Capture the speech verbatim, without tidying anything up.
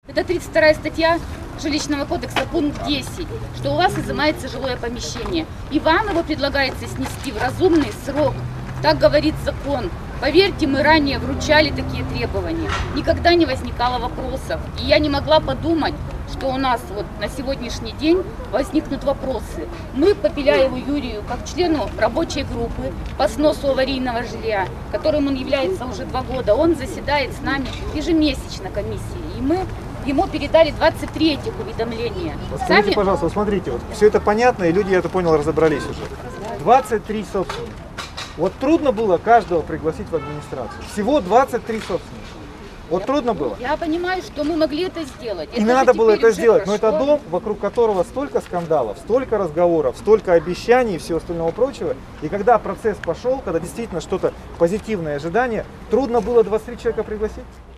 Это тридцать вторая статья Жилищного кодекса, пункт десять, что у вас изымается жилое помещение. И вам его предлагается снести в разумный срок. Так говорит закон. Поверьте, мы ранее вручали такие требования. Никогда не возникало вопросов. И я не могла подумать, что у нас вот на сегодняшний день возникнут вопросы. Мы по Пеляеву Юрию, как члену рабочей группы по сносу аварийного жилья, которым он является уже два года, он заседает с нами ежемесячно комиссии. И мы ему передали двадцать три этих уведомления. Вот скажите, Сами... пожалуйста, вот смотрите, вот все это понятно, и люди, я это понял, разобрались уже. двадцать три собственника. Вот трудно было каждого пригласить в администрацию. Всего двадцать три собственника. Вот я, трудно было. Я понимаю, что мы могли это сделать. И это надо было это сделать. прошло. Но это дом, вокруг которого столько скандалов, столько разговоров, столько обещаний и всего остального прочего. И когда процесс пошел, когда действительно что-то позитивное ожидание, трудно было двадцать три человека пригласить.